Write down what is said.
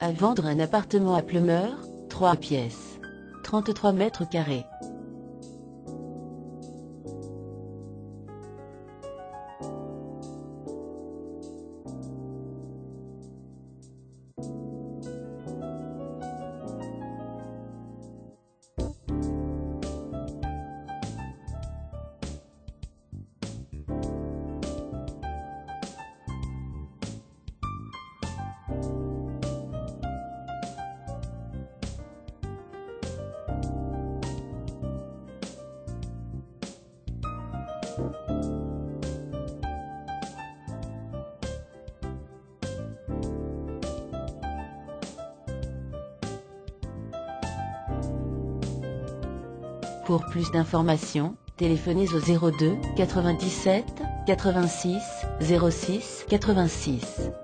À vendre un appartement à Pleumeur, 3 pièces. 33 mètres carrés. Pour plus d'informations, téléphonez au 02 97 86 06 86.